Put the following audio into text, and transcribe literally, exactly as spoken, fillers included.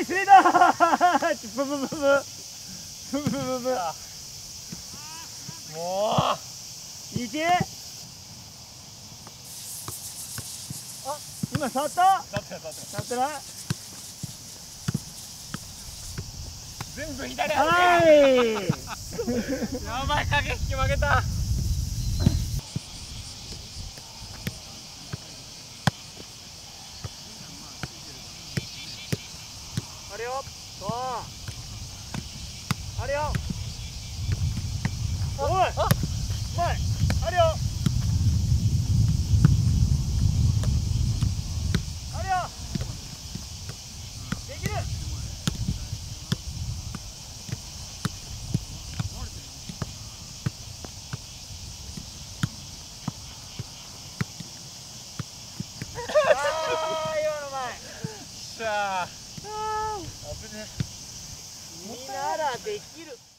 い滑ったブブブブブブブブブもういけ。あ、今触った。 触った触った触ってない。 全部左は足いやばい、駆け引き負けた。 あれよ。そうあれよ。おい、あ、うまい。あれよ。あれよ。できる。ああ、今のうまい。 しゃあ。あぶね。 君ならできる。